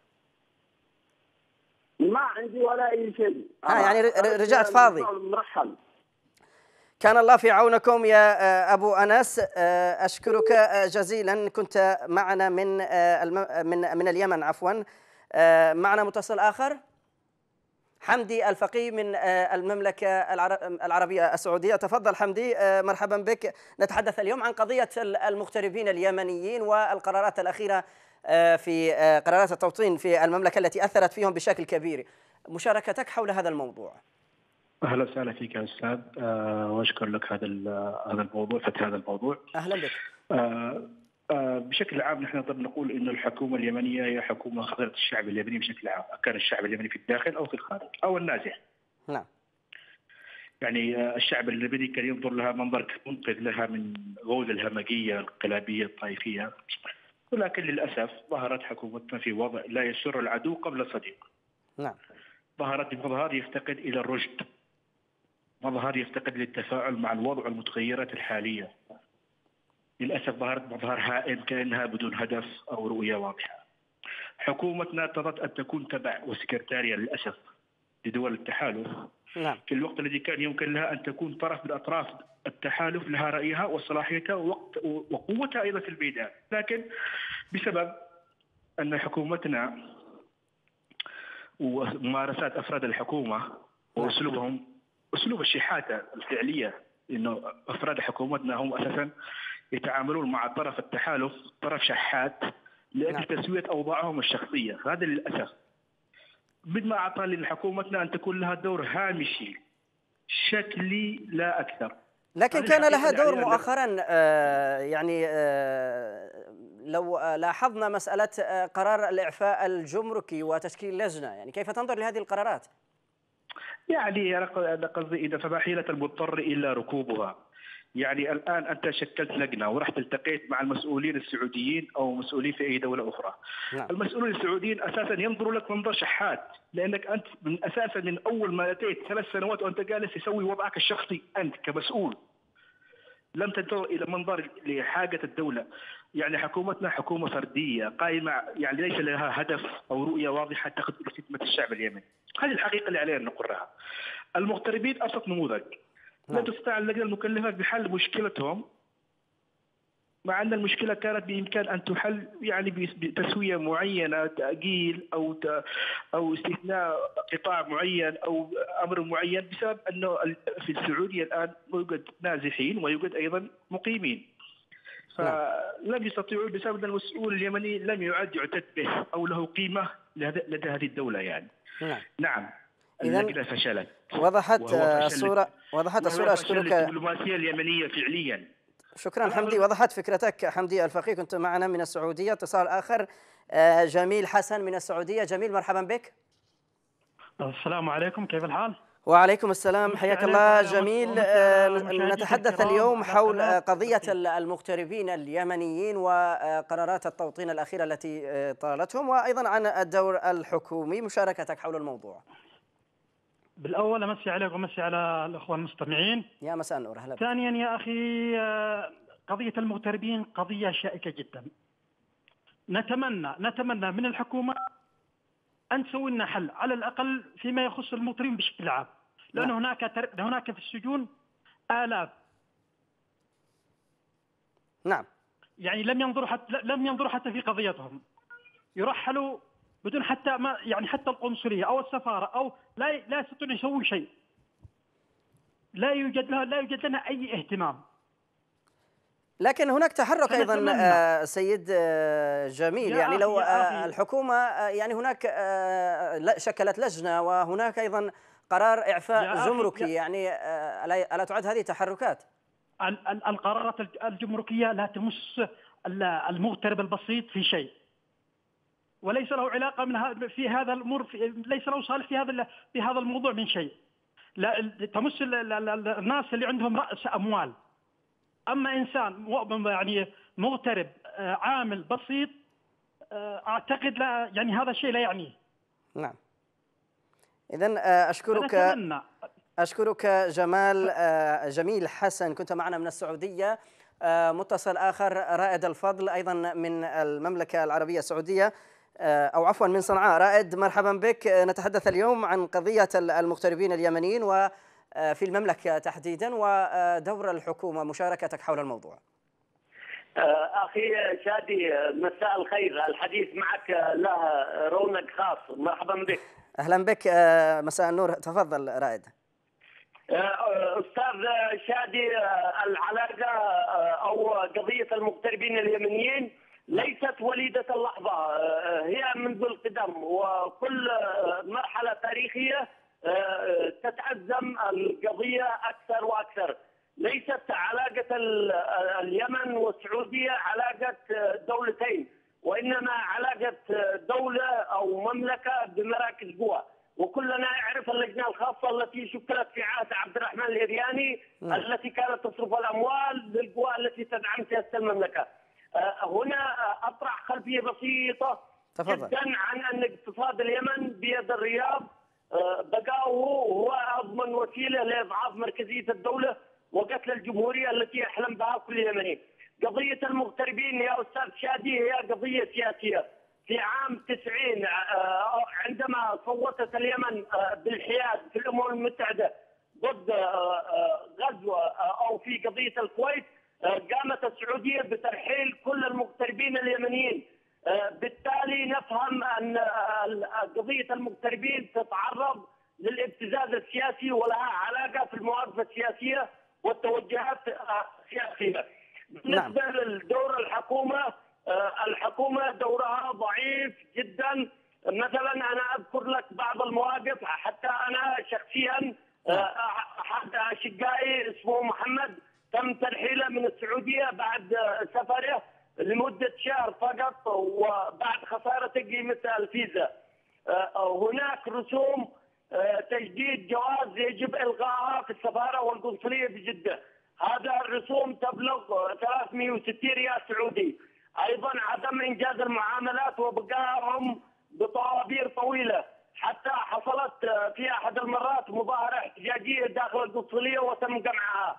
ما عندي ولا اي شيء. ها يعني رجعت فاضي. مرحل. كان الله في عونكم يا ابو انس، اشكرك جزيلا. كنت معنا من من من اليمن عفوا. معنا متصل اخر، حمدي الفقيه من المملكة العربية السعودية. تفضل حمدي، مرحبا بك. نتحدث اليوم عن قضية المغتربين اليمنيين والقرارات الأخيرة في قرارات التوطين في المملكة التي أثرت فيهم بشكل كبير. مشاركتك حول هذا الموضوع. أهلا وسهلا فيك يا أستاذ، أه وأشكر لك هذا هذا الموضوع فتح هذا الموضوع. أهلا بك. أه بشكل عام نحن نقدر نقول أن الحكومة اليمنية هي حكومة خذلت الشعب اليمني بشكل عام، كان الشعب اليمني في الداخل أو في الخارج أو النازح. نعم. يعني الشعب اليمني كان ينظر لها منظر منقذ لها من غول الهمجية الانقلابية الطائفية، ولكن للأسف ظهرت حكومتنا في وضع لا يسر العدو قبل الصديق. نعم. ظهرت بمظهر يفتقد إلى الرشد، مظهر يفتقد للتفاعل مع الوضع والمتغيرات الحالية. للأسف ظهرت مظهر هائم كأنها بدون هدف أو رؤية واضحة. حكومتنا اضطرت أن تكون تبع وسكرتاريا للأسف لدول التحالف. نعم. في الوقت الذي كان يمكن لها أن تكون طرف من أطراف التحالف، لها رأيها وصلاحيتها ووقت وقوتها أيضا في الميدان، لكن بسبب أن حكومتنا وممارسات أفراد الحكومة وأسلوبهم أسلوب الشحاتة الفعلية، إنه أفراد حكومتنا هم أساسا يتعاملون مع طرف التحالف طرف شحات لأجل تسوية أوضاعهم الشخصية. هذا للأسف بدما أعطى لحكومتنا أن تكون لها دور هامشي شكلي لا أكثر. لكن كان لها دور مؤخرا، آه يعني آه لو لاحظنا مسألة آه قرار الإعفاء الجمركي وتشكيل لجنة، يعني كيف تنظر لهذه القرارات؟ يعني أنا قصدي إذا فما حيلة المضطر إلا ركوبها. يعني الآن أنت شكلت لجنة ورحت التقيت مع المسؤولين السعوديين أو مسؤولين في أي دولة أخرى. نعم. المسؤولين السعوديين أساسا ينظروا لك منظر شحات، لأنك أنت من أساسا من أول ما أتيت ثلاث سنوات وأنت جالس تسوي وضعك الشخصي أنت كمسؤول، لم تنظر إلى منظر لحاجة الدولة. يعني حكومتنا حكومة فردية قائمة، يعني ليس لها هدف أو رؤية واضحة تأخذ إلى خدمة الشعب اليمني. هذه الحقيقة اللي علينا نقرها. المغتربين أبسط نموذج. لا تستطيع اللجنة المكلفة بحل مشكلتهم، مع أن المشكلة كانت بإمكان أن تحل يعني بتسوية معينة، تأجيل أو أو استثناء قطاع معين أو أمر معين، بسبب أنه في السعودية الآن يوجد نازحين ويوجد أيضا مقيمين، فلم يستطيعوا بسبب أن المسؤول اليمني لم يعد يعتد به أو له قيمة لدى هذه الدولة يعني. نعم. نعم. اللجنة فشلت. وضحت الصورة وضحت الصورة. أشكرك. الدبلوماسية اليمنية فعليا. شكرا حمدي، وضحت فكرتك. حمدي الفقيه كنت معنا من السعودية. اتصال آخر، جميل حسن من السعودية. جميل مرحبا بك. السلام عليكم، كيف الحال؟ وعليكم السلام، حياك الله. جميل. نتحدث اليوم حول قضية المغتربين اليمنيين وقرارات التوطين الأخيرة التي طالتهم، وأيضا عن الدور الحكومي. مشاركتك حول الموضوع. بالاول امسي عليك وامسي على الاخوه المستمعين. يا مساء النور، اهلا بك. ثانيا يا اخي، قضيه المغتربين قضيه شائكه جدا. نتمنى نتمنى من الحكومه ان تسوي لنا حل على الاقل فيما يخص المغتربين بشكل عام، لان هناك تر... هناك في السجون آلاف. نعم. يعني لم ينظروا حتى لم ينظروا حتى في قضيتهم، يرحلوا بدون حتى ما يعني حتى القنصليه او السفاره او لا لا يستطيعون يسوون شيء. لا يوجد لها لا يوجد لنا اي اهتمام. لكن هناك تحرك ايضا آه سيد آه جميل، يعني لو آه الحكومه آه يعني هناك آه شكلت لجنه، وهناك ايضا قرار اعفاء جمركي، يعني آه الا تعد هذه تحركات؟ القرارات الجمركيه لا تمس المغترب البسيط في شيء، وليس له علاقه من في هذا الامور، ليس له صالح في هذا في هذا الموضوع من شيء. لا تمس الناس اللي عندهم راس اموال. اما انسان يعني مغترب عامل بسيط، اعتقد لا، يعني هذا الشيء لا يعنيه. نعم. اذن اشكرك اشكرك جمال جميل حسن، كنت معنا من السعوديه. متصل اخر رائد الفضل ايضا من المملكه العربيه السعوديه، او عفوا من صنعاء. رائد مرحبا بك. نتحدث اليوم عن قضيه المغتربين اليمنيين وفي المملكه تحديدا ودور الحكومه، مشاركتك حول الموضوع. اخي شادي مساء الخير، الحديث معك له رونق خاص. مرحبا بك. اهلا بك، مساء النور، تفضل رائد. استاذ شادي، العلاقه او قضيه المغتربين اليمنيين ليست وليده اللحظه، هي منذ القدم، وكل مرحله تاريخيه تتأزم القضيه اكثر واكثر. ليست علاقه اليمن والسعوديه علاقه دولتين، وانما علاقه دوله او مملكه بمراكز قوى. وكلنا نعرف اللجنه الخاصه التي شكلت في عهد عبد الرحمن الهرياني التي كانت تصرف الاموال للقوى التي تدعم سياسه المملكه. هنا اطرح خلفيه بسيطه تفضل. جدا عن ان اقتصاد اليمن بيد الرياض، بقاؤه هو اضمن وسيله لاضعاف مركزيه الدوله وقتل الجمهوريه التي يحلم بها كل يمني. قضيه المغتربين يا استاذ شادي هي قضيه سياسيه. في عام تسعين عندما صوتت اليمن بالحياد في الامم المتحده ضد غزو او في قضيه الكويت، قامت السعوديه بترحيل كل المغتربين اليمنيين. بالتالي نفهم ان قضيه المغتربين تتعرض للابتزاز السياسي ولها علاقه في المواقف السياسيه والتوجهات السياسيه. بالنسبه نعم. لدور الحكومه، الحكومة دورها ضعيف جدا. مثلا أنا أذكر لك بعض المواقف، حتى أنا شخصيا أحد أشقائي اسمه محمد تم ترحيله من السعودية بعد سفره لمدة شهر فقط، وبعد خسارة قيمة الفيزا. هناك رسوم تجديد جواز يجب إلغائها في السفارة والقنصلية بجدة. هذا الرسوم تبلغ ثلاثمئة وستين ريال سعودي. ايضا عدم انجاز المعاملات وبقائهم بطوابير طويله، حتى حصلت في احد المرات مظاهره احتجاجيه داخل القنصليه وتم قمعها.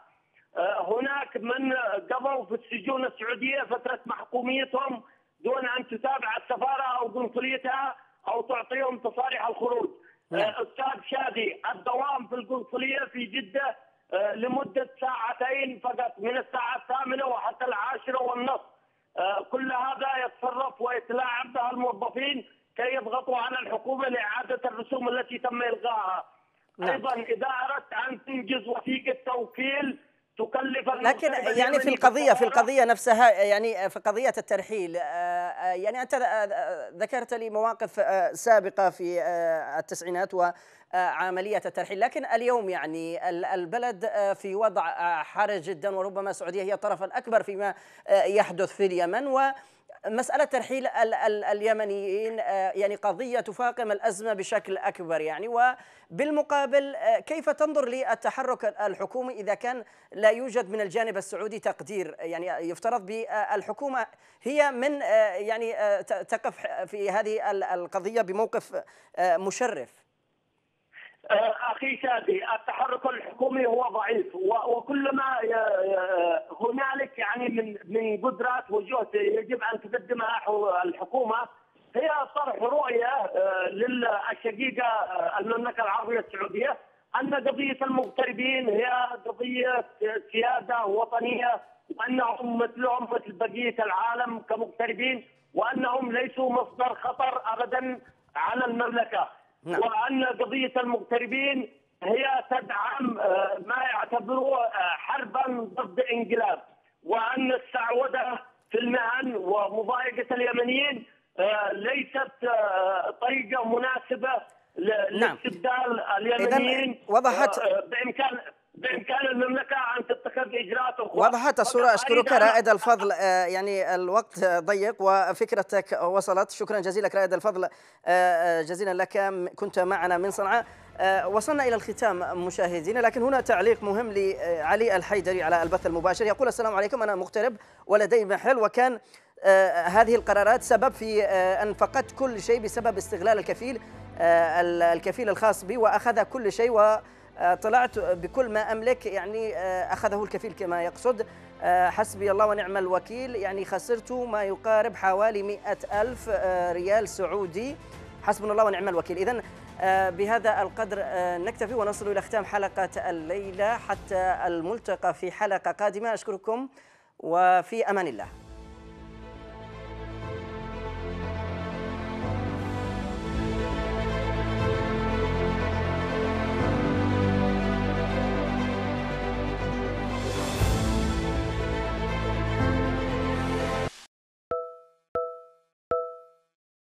هناك من قضوا في السجون السعوديه فتره محكوميتهم دون ان تتابع السفاره او قنصليتها او تعطيهم تصاريح الخروج. استاذ شادي، الدوام في القنصليه في جده لمده ساعتين فقط، من الساعه الثامنه وحتى العاشره والنصف. كل هذا يتصرف ويتلاعب بها الموظفين كي يضغطوا على الحكومه لاعاده الرسوم التي تم الغائها. نعم. ايضا اذا اردت ان تنجز وثيقه توكيل تكلف، لكن يعني في القضيه في القضيه نفسها، يعني في قضيه الترحيل، يعني انت ذكرت لي مواقف سابقه في التسعينات وعمليه الترحيل، لكن اليوم يعني البلد في وضع حرج جدا، وربما السعوديه هي الطرف الاكبر فيما يحدث في اليمن، و مسألة ترحيل ال ال اليمنيين يعني قضية تفاقم الأزمة بشكل أكبر يعني. وبالمقابل كيف تنظر للتحرك الحكومي إذا كان لا يوجد من الجانب السعودي تقدير؟ يعني يفترض بالحكومة هي من يعني تقف في هذه القضية بموقف مشرف. اخي شادي، التحرك الحكومي هو ضعيف، وكلما هنالك يعني من من قدرات وجهد يجب ان تقدمها الحكومه هي طرح رؤيه للشقيقه المملكه العربيه السعوديه ان قضيه المغتربين هي قضيه سياده وطنيه، وانهم مثلهم مثل بقيه العالم كمغتربين، وانهم ليسوا مصدر خطر ابدا على المملكه. نعم. وان قضيه المغتربين هي تدعم ما يعتبروه حربا ضد انقلاب، وان السعوده في المهن ومضايقه اليمنيين ليست طريقه مناسبه لاستبدال اليمنيين. وضحت بامكان بامكان المملكه ان تتخذ اجراءات اخرى. وضحت الصوره. اشكرك رائد الفضل، يعني الوقت ضيق وفكرتك وصلت. شكرا جزيلا لك رائد الفضل، جزيلا لك، كنت معنا من صنعاء. وصلنا الى الختام مشاهدينا، لكن هنا تعليق مهم لعلي الحيدري على البث المباشر، يقول: السلام عليكم، انا مغترب ولدي محل، وكان آه هذه القرارات سبب في آه أن فقدت كل شيء بسبب استغلال الكفيل آه الكفيل الخاص بي، وأخذ كل شيء وطلعت بكل ما أملك، يعني آه أخذه الكفيل كما يقصد. آه حسبي الله ونعم الوكيل، يعني خسرت ما يقارب حوالي مئة ألف آه ريال سعودي. حسبنا الله ونعم الوكيل. إذن آه بهذا القدر آه نكتفي ونصل إلى ختام حلقة الليلة، حتى الملتقى في حلقة قادمة. أشكركم وفي أمان الله.